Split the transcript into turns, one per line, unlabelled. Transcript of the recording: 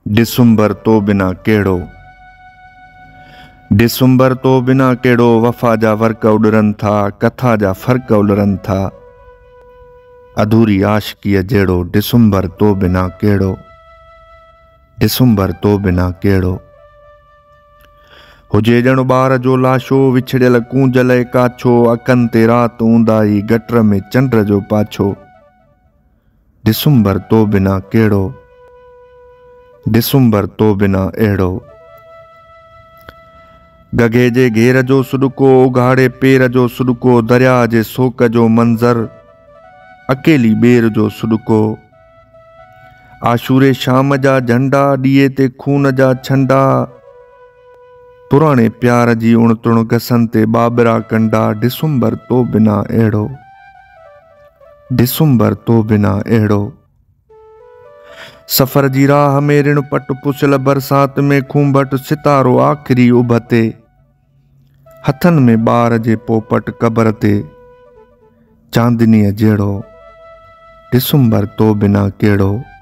डिसुंबर तो बिना केड़ो। डिसुंबर तो बिना केड़ो, वफा जा वर्क उड़रन था, कथा जा फर्क उड़रन था। अधूरी आशिकीअ जेड़ो, डिसुंबर तो बिना केड़ो। डिसुंबर तो बिना केड़ो। हुजे ॼण ॿार जो लाशो, विछड़ियल कूंजल काछो, अखनि ते रात ऊंदाई, गटर में चंड जो पाछो। डिसुंबर तो बिना केड़ो। डिसुंबर तो बिना अहिड़ो। गगे जे घेर जो सुॾको, उघाड़े पेर जो सुॾको, दरिया जे सोक जो मंज़र, अकेली ॿेर जो सुॾको। आशूरे शाम जा झंडा, ॾीए ते खून जा छंडा, पुराणे प्यार जी उणतुण घसनि ते बाबरा कंडा। डिसुंबर तो बिना अहिड़ो। डिसुंबर तो बिना अहिड़ो। सफ़र जी राह में ऋण पट पुसियल बरसात में खूंभट सितारो आख़िरी उभते, हथनि में ॿार जे पोपट कबर ते चांदनीअ जहिड़ो। डिसुंबर तो बिना केड़ो।